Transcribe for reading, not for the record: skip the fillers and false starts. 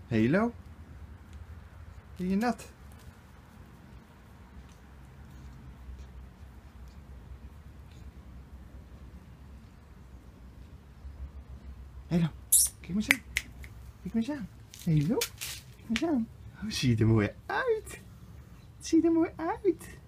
Halo? Ben je nat? Halo, kijk maar eens aan. Kijk maar eens aan. Halo, kijk maar eens aan. Oh, zie je er mooi uit. Het ziet er mooi uit.